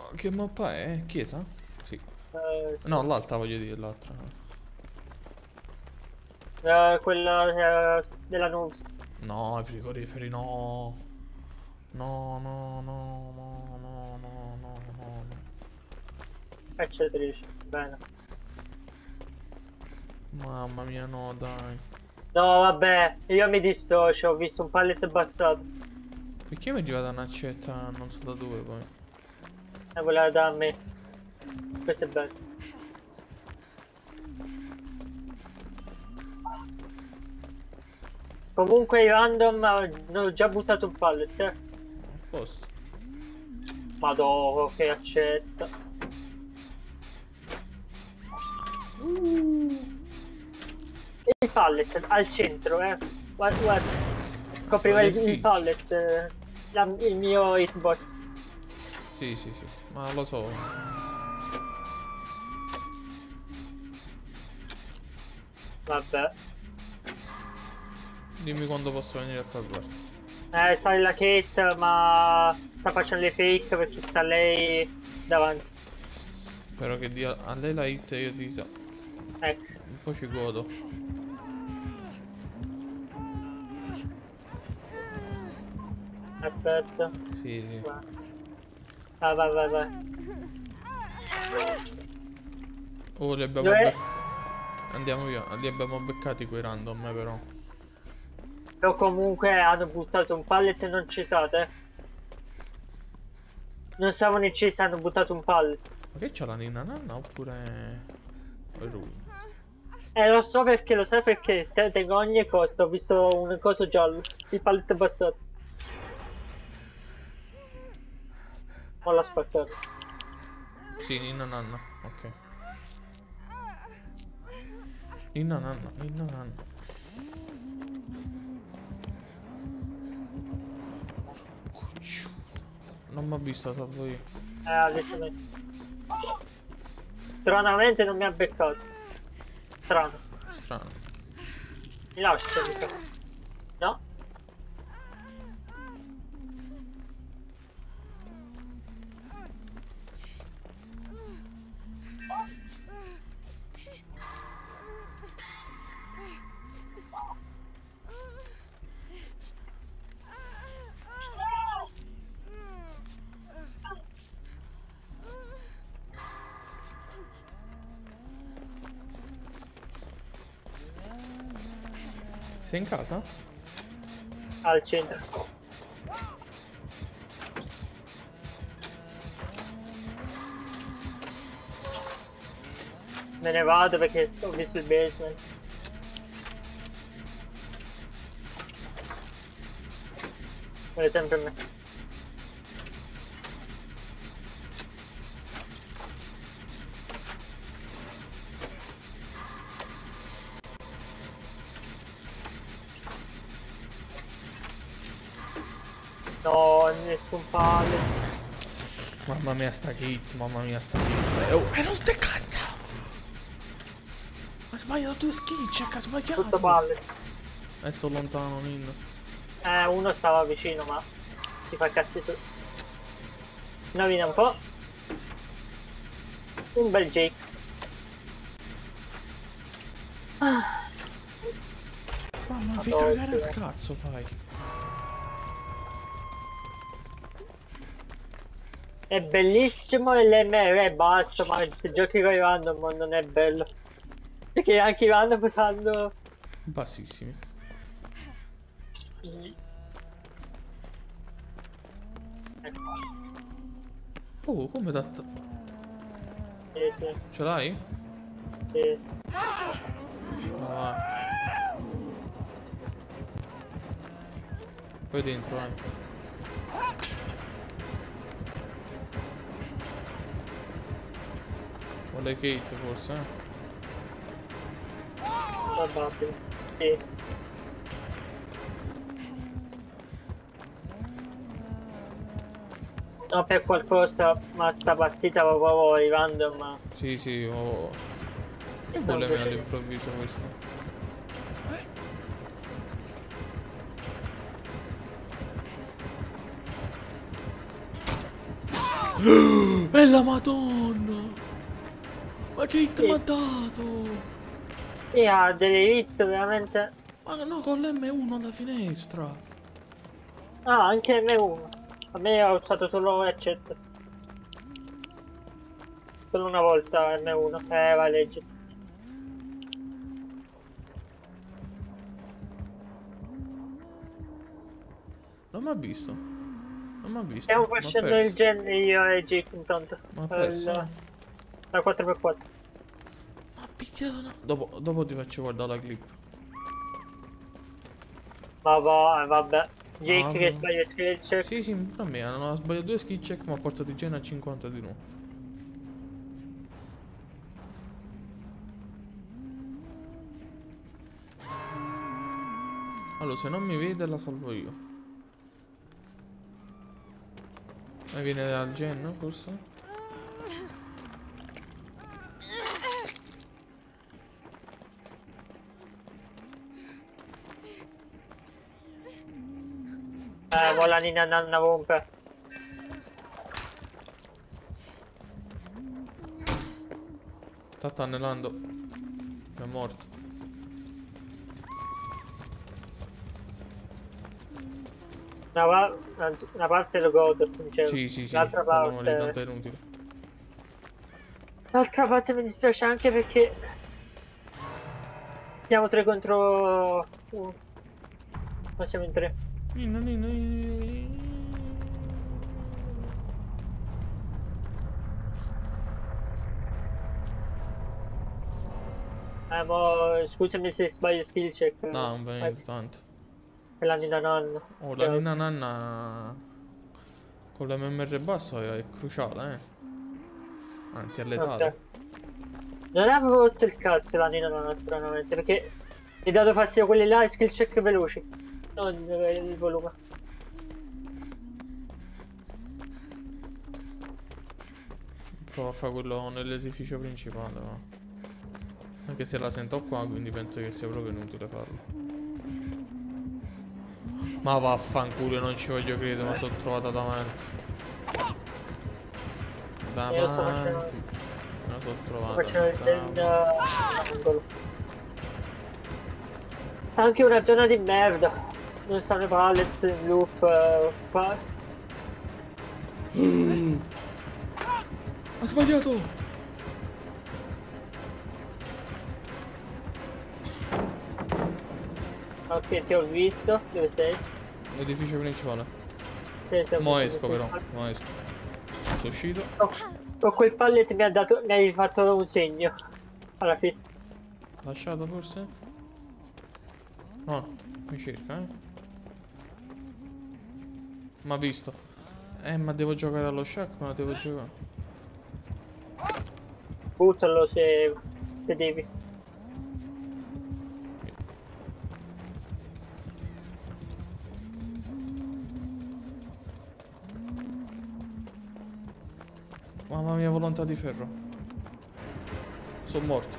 Che mappa è? Chiesa? Sì. Sì. No, l'altra voglio dire, l'altra. Quella della Noobs. No, i frigoriferi no. No, no, no, no, no, no, no, no. Cacciatrice. Bene. Mamma mia, no, dai. No, vabbè, io mi dissocio, ho visto un pallet bassato. Perché mi è arrivata una accetta, non so da dove poi. E voleva da me. Questo è bello. Comunque i random hanno già buttato un pallet, eh. Posto. Madò, che accetta. Il pallet al centro, eh. Guarda, guarda. Copriva Voglio il schicci. pallet, il mio hitbox. Sì, sì, sì. Ma lo so. Vabbè. Dimmi quando posso venire a salvarti. Sai la Kate, ma sta facendo le fake perché sta lei davanti. Spero che dia a lei la hit e io ti sa. Ecco, Un po' ci godo. aspetta. Sì, sì. Vai, vai, vai, vai. Oh, li abbiamo Dove? Andiamo via. Li abbiamo beccati quei random, però. O comunque hanno buttato un pallet e non cesate. Non stavano incisi, hanno buttato un pallet. Ma che c'ha la ninna nanna oppure... O è lui? Lo so perché, lo sai perché tengo ogni cosa, ho visto un coso giallo, il pallet passato. Mo l'ha spaccato. Sì, ninna nanna. Ok. Ninna nanna, ninna nanna. Non mi ha visto, salvo io. Adesso me. Stranamente non mi ha beccato. Strano. Strano. Mi lascia, mica. No? Sei in casa? Al centro. Me ne vado perché ho visto il basement. Vuole sempre me. No, nessun pallet. Mamma mia sta hit, mamma mia sta hit. Oh, non te cazzo! Ha sbagliato due skill check, ha sbagliato! Tutto pallet. Sto lontano, Nin. Uno stava vicino, ma si fa cazzi tu. Indovina un po'. Un bel Jake. Mamma, vi cagare il cazzo, fai. È bellissimo l'MR, basta, ma se giochi con i random non è bello. Perché anche i random sanno... Bassissimi. Ecco. Oh, come da... Sì, sì, Ce l'hai? sì. Vai. Poi dentro, vai. Vuole Kate forse, Probabile. Sì. No, per qualcosa, ma sta partita proprio i random. Sì, sì, oh. Che Stanno vuole me facendo. all'improvviso questo? la madonna! Ma che hit Sì. mi ha dato? E ha delle hit veramente... Ma no, con l'M1 da finestra. Ah, anche M1. A me ho usato solo Ratchet. Solo una volta M1. Va legge. Non mi ha visto. Non mi ha visto. Stiamo Mi ha facendo il perso. gen io e Jake intanto. Mi ha perso. La 4x4. Ma ha picchiato no. Dopo ti faccio guardare la clip. Ma vabbè. Jake che no. sbaglia il skill check. Sì, sì, per me hanno sbagliato 2 skill check, ma ha portato il gen a 50 di nuovo. Allora, se non mi vede la salvo io. Ma viene dal gen, forse? Vola Nina Nanna Pompe. Sta tunnelando. È morto. Una parte lo godo, sincero. Sì, sì, sì. L'altra Parliamo di parte... tanto è inutile. L'altra parte mi dispiace anche perché... Siamo 3 contro... 1. Ma siamo in 3. Ninno, ninno, ninno. Scusami se sbaglio skill check. No, non ve ne tanto. È la Nina Nanna. Oh, la Nina Nanna con l'MMR basso è cruciale, Anzi, è letale. Ok. Non avevo rotto il cazzo la Nina Nanna stranamente perché mi ha dato fastidio quelli là e skill check veloci. Non il volume. Provo a fare quello nell'edificio principale, ma... Anche se la sento qua, quindi penso che sia proprio inutile farlo. Ma vaffanculo, non ci voglio credere, ma sono trovata davanti. Davanti. Me la sono trovata. Facciamo il gen angolo. Anche una zona di merda. Non stanno i pallet in loop. Ha sbagliato! Ok, ti ho visto. Dove sei? L'edificio principale. Sì, sì, ho Mo' visto esco che però, sei. mo' esco. Sono uscito. Con quel pallet mi hai fatto un segno. Alla fine. Lasciato forse? No, mi cerca, Ma visto. Ma devo giocare allo shack, ma devo giocare. Buttalo se devi. Mamma mia, volontà di ferro. Sono morto.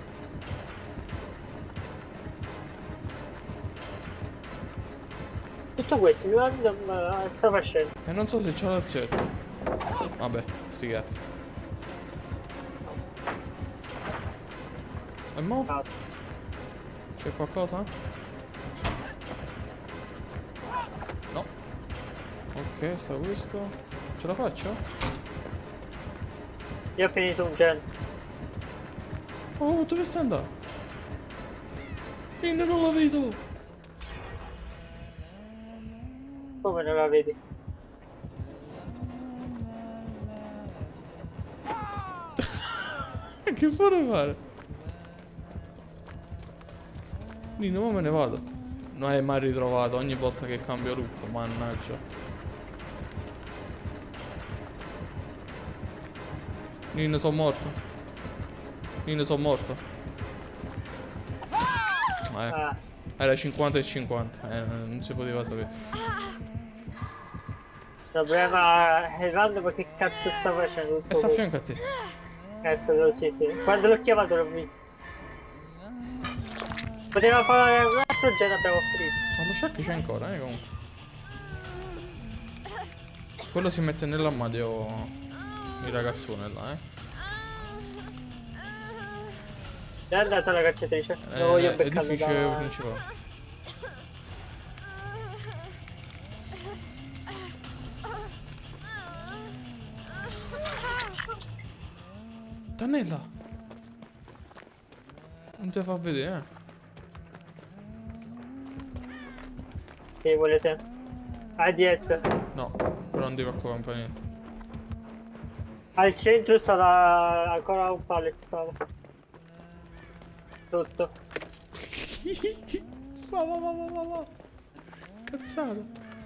Tutto questo mi sta facendo. E non so se c'è la chat. Vabbè, sti cazzi. E mo? Ah, C'è qualcosa? No. Ok, sta questo. Ce la faccio? io ho finito un gen. Oh, dove sta andando? Non la vedo! Come non la vedi? Che vuole fare? Nino, ma me ne vado. Non è mai ritrovato ogni volta che cambio loop, mannaggia. Nino, sono morto. Nino, sono morto. Ah, Era 50 e 50, non si poteva sapere. il problema è random che cazzo sta facendo tutto E sta a questo? fianco a te. Eccolo, sì, sì. Quando l'ho chiamato l'ho visto. Poteva fare un altro gen abbiamo finito. Ma lo shack c'è ancora, comunque. Quello si mette nell'armadio. il ragazzone là, È andata la cacciatrice. Lo voglio beccarlo edificio da... principale. Tannella! Non te fa vedere, Che volete? ADS. No, però non devo preoccupare niente. Al centro sarà ancora un pallet, stavo. Sotto. Va. Cazzata.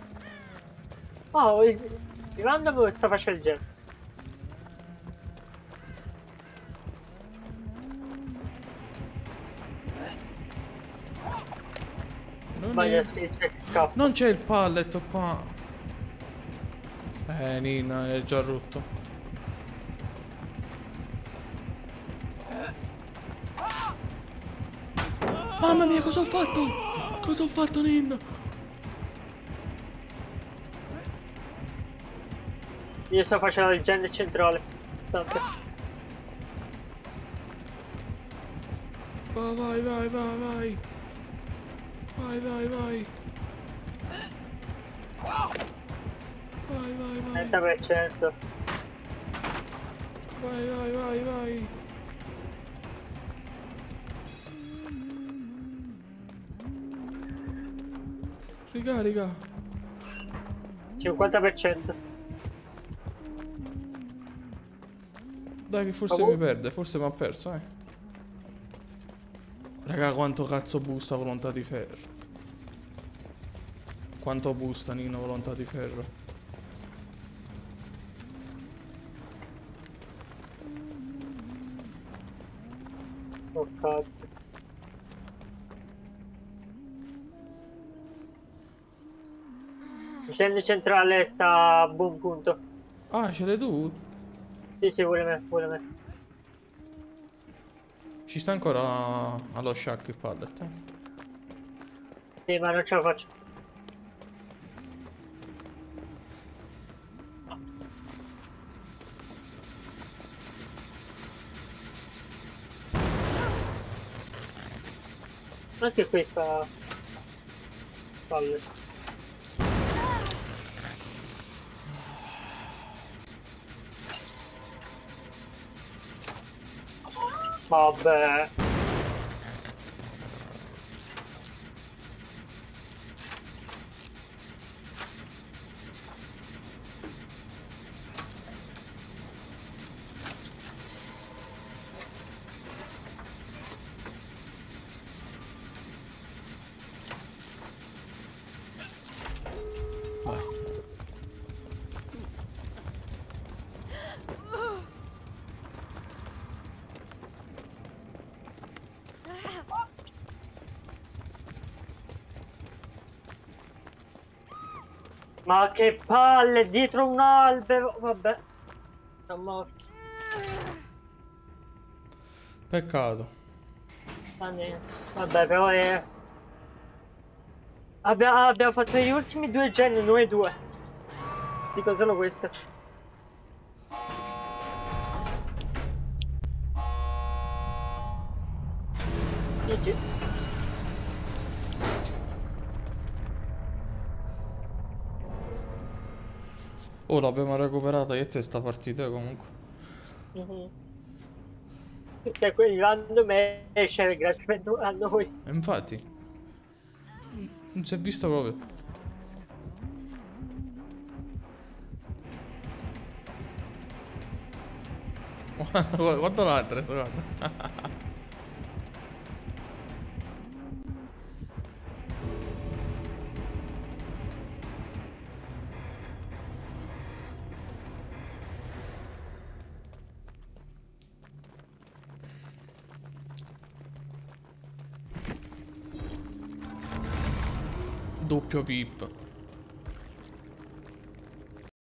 Oh, il random sta facendo il gel. Sbaglia, scappa. Non c'è il pallet qua. Nina, è già rotto. Mamma mia, cosa ho fatto? Cosa ho fatto, Nina? Io sto facendo il gen centrale. Tanto. Vai. Vai. 30%. Vai. Ricarica. 50%. Dai, che forse mi perde, forse mi ha perso, Raga, quanto cazzo busta volontà di ferro? Quanto busta Nino volontà di ferro? Oh cazzo. Il gen centrale sta a buon punto. Ah, ce l'hai tu? Sì, vuole me. Ci sta ancora allo shack il pallet, Sì, ma non ce la faccio. Anche questa palle. Vabbè. Vai. Ma che palle, dietro un albero. Vabbè. Sono morto. Peccato. Ah, niente. Vabbè, però è... Abbiamo fatto gli ultimi due gen, noi due. Dico solo questo. GG. Oh, l'abbiamo recuperata io e te sta partita comunque. Cioè, quel random esce grazie a noi. E infatti. Non si è visto proprio. Guarda l'altra, guarda. Doppio pip.